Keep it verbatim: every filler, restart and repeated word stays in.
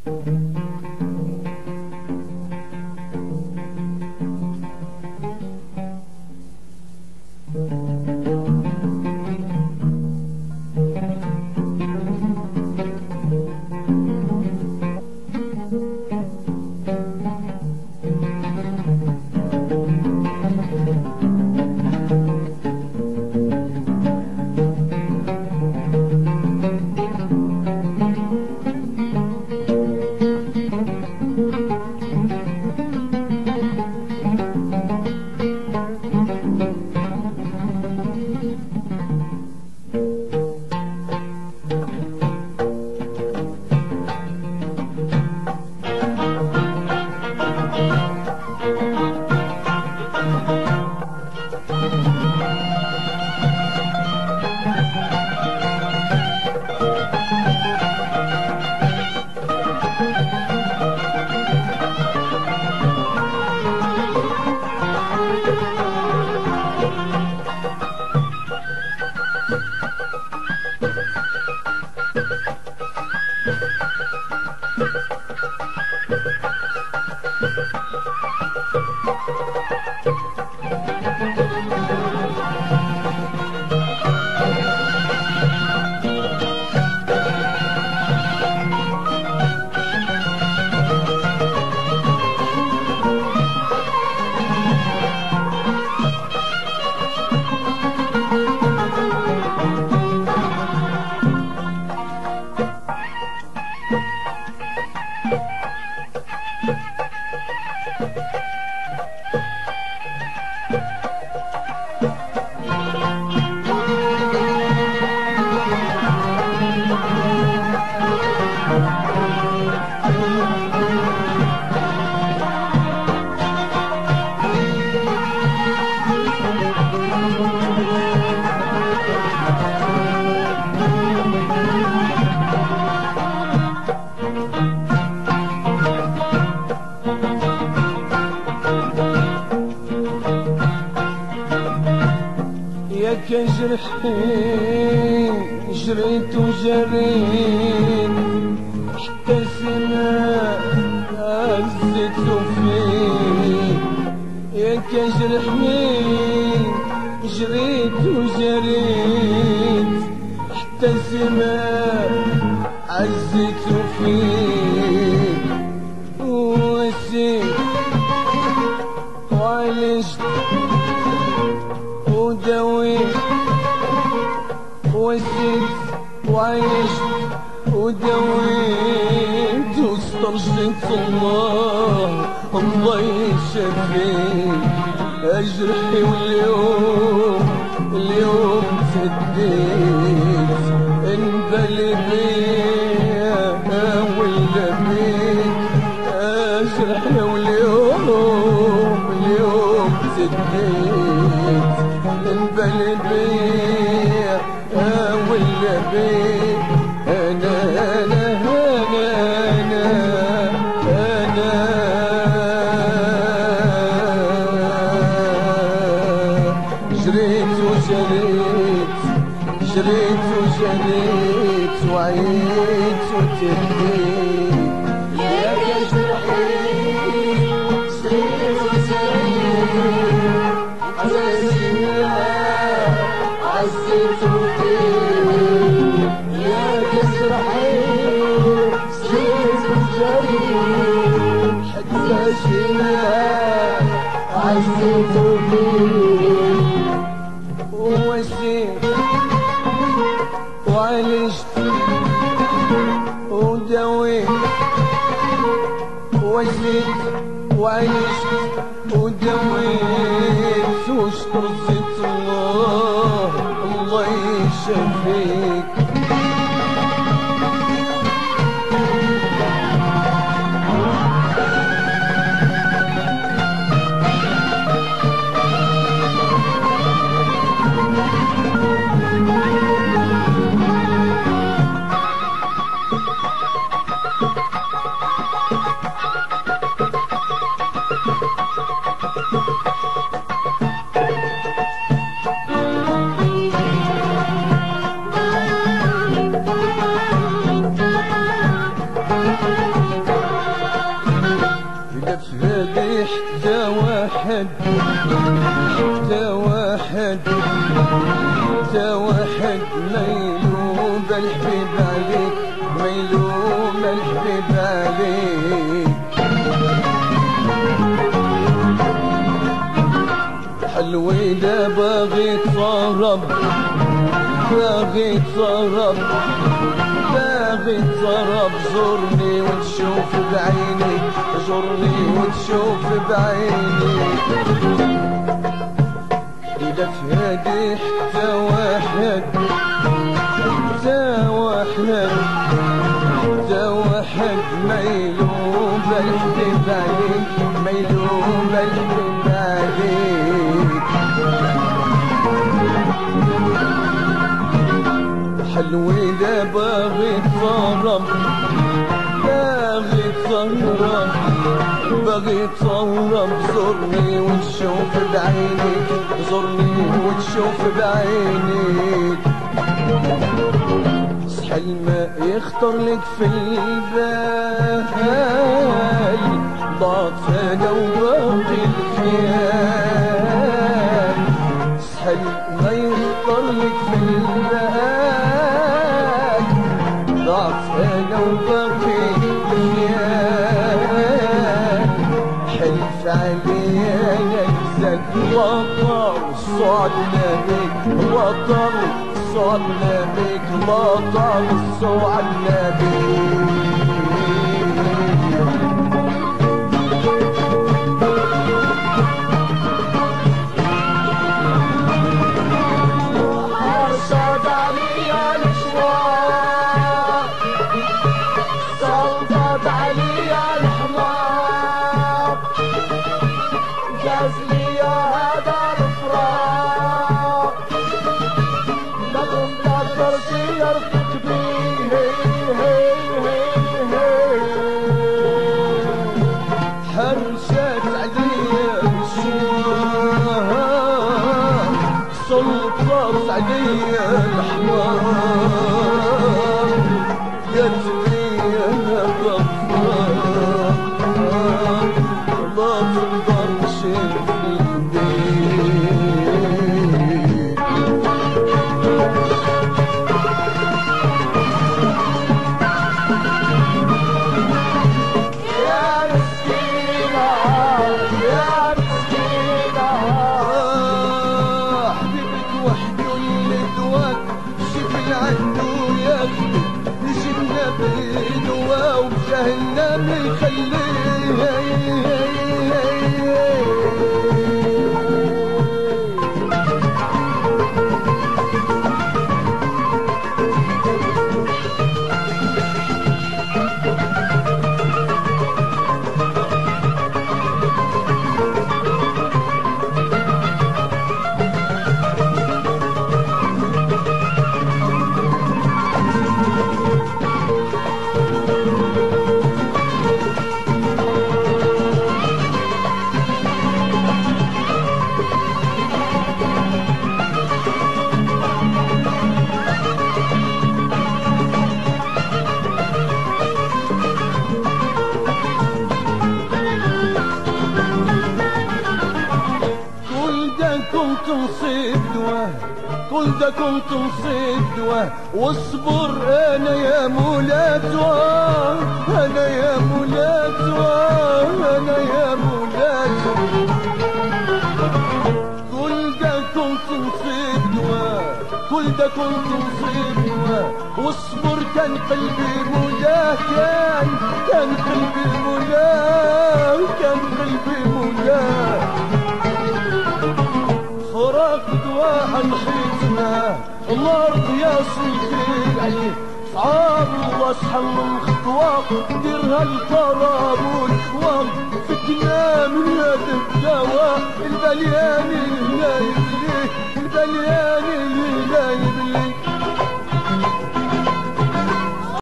كجرحين جريت وجريت حتى السماء هزت فيه. يا كجرحين جريت وجريت حتى السماء عزت فيه. وسيت وعالجت ودويت وسيت وعيشت ودويت واسترجيت الله الله يشفيك. اجرحي واليوم اليوم سديت انبلي بيا ولا بيك. اجرحي واليوم اليوم سديت انبلي بيا ولا بيك. انا انا انا انا انا جريت وجريت جريت وجريت وعيت وتبكيت. يا كجرحين جريت وجريت على السماء عزيت فيه. يا كجرحين جريت وجريت حتى السماء عزيت فيه. وسيت وعالجت ودويت وسيت وعالجت ودويت واسترجيت الله الله يشفيك. واحد ميلوم الحبيب عليك ميلوم الحبيب عليك حلويدة باغي تهرب باغي تهرب باغي تهرب زورني وتشوف بعيني زورني وتشوف بعيني إذا في هادي حتى واحد حتى واحد حتى واحد ميلوم بالحبيب عليك ميلوم بالحبيب عليك حلويدة باغي تهرب باغي تهرب باغي تهرب زورني وتشوف بعينيك زورني وتشوف بعينيك صحى الماء يخطر لك في البال ضاعت انا وباقي الخيال صحى الماء يخطر لك في البال ضاعت انا وباقي الخيال حلف عليا نكسك وطر صعدنا بك وطر صعدنا بك وطر صعدنا بك حرشت عليا الشوار سلطت عليا الحمار قالت لي انا غفار ما تقدرش في البيت جهنم يخليه كنت نصيب دواه كل ده كنت نصيب دواه واصبر انا يا مولاتواه انا يا مولاتواه انا يا مولاتواه كل ده كنت نصيب دواه كل ده كنت نصيب دواه واصبر كان قلبي مولاه كان كان قلبي مولاه كان قلبي مولاه فراق دواء الختمة الأرض يا سيدي عليه صعاب الله شحال من خطوة ديرها القرابول فتنا من هذا الدواء البلياني اللي لا يبليه البلياني اللي لا يبليه